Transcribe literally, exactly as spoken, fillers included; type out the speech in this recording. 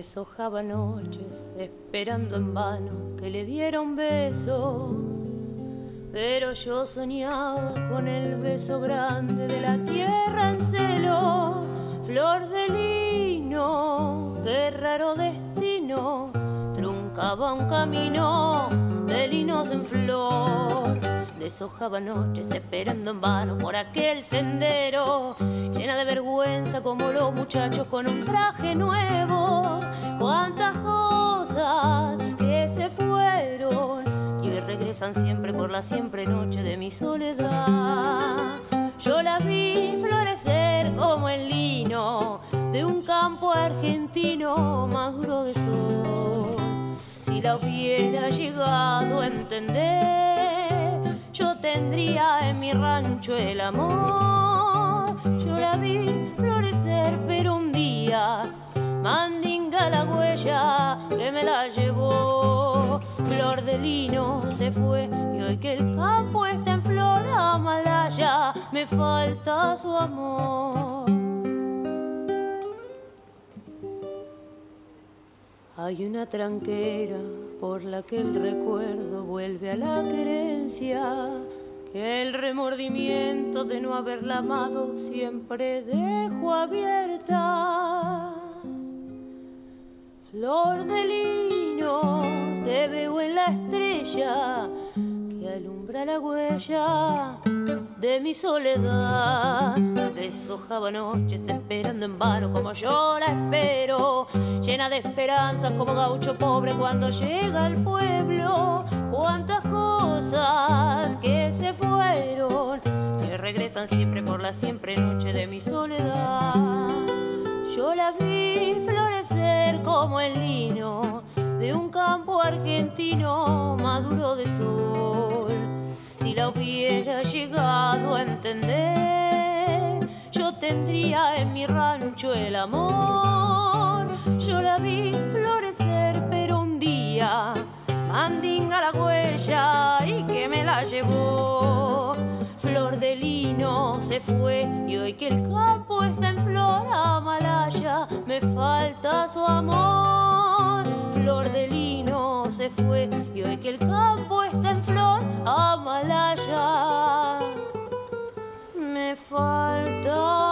Deshojaba noches esperando en vano que le diera un beso, pero yo soñaba con el beso grande de la tierra en celo. Flor de lino, qué raro destino, truncaba un camino de linos en flor. Deshojaba noches esperando en vano por aquel sendero, llena de vergüenza como los muchachos con un traje nuevo. Cuántas cosas que se fueron y hoy regresan siempre por la siempre noche de mi soledad. Yo la vi florecer como el lino de un campo argentino maduro de sol. Si la hubiera llegado a entender, yo tendría en mi rancho el amor. Yo la vi florecer, pero un día mandinga la huella que me la llevó. Flor de lino se fue y hoy que el campo está en flor amalaya, me falta su amor. Hay una tranquera por la que el recuerdo vuelve a la querencia, que el remordimiento de no haberla amado siempre dejo abierta. Flor de lino, te veo en la estrella que alumbra la huella de mi soledad. Deshojaba noches esperando en vano como yo la espero, llena de esperanzas como gaucho pobre cuando llega al pueblo. Cuántas cosas que se fueron que regresan siempre por la siempre noche de mi soledad. Yo la vi florecer como el lino de un campo argentino maduro de sol. Si la hubiera llegado a entender, yo tendría en mi rancho el amor. Yo la vi florecer, pero un día mandinga la huella y que me la llevó. Flor de lino se fue y hoy que el campo está en flor amalaya, me falta su amor. Flor de lino se fue y hoy que el campo está en flor amalaya, me falta